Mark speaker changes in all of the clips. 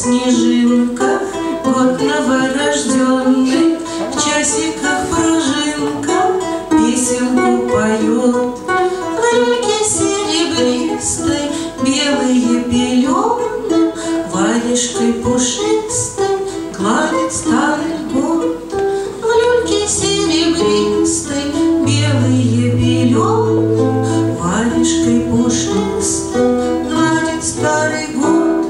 Speaker 1: снежинка, год новорожденный, в часиках пружинка песенку поет. В люльке серебристой белые пелены варежкой пушистой гладит старый год. В люльке серебристой белые пелены варежкой пушистой гладит старый год.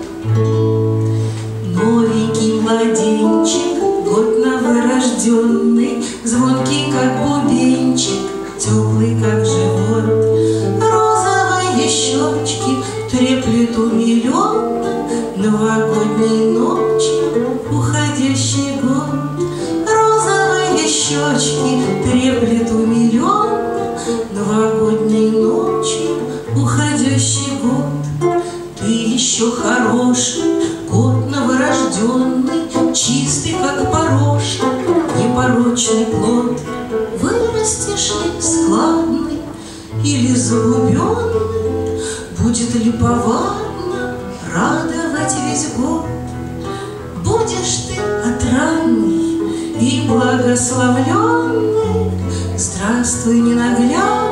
Speaker 1: Новенький младенчик, год новорожденный, звонкий, как бубенчик, теплый, как живот. Розовые щечки треплет умиленно новогодней ночи уходящий год. Розовые щечки треплет умиленно новогодней ночи уходящий год. Ты еще хороший, год новорожденный, чистый, как порошок, непорочный плод. Вырастешь ли складный или залюбенный, будет ли повадно радовать весь год. Будешь ты отрадный и благословленный, здравствуй, ненаглядный.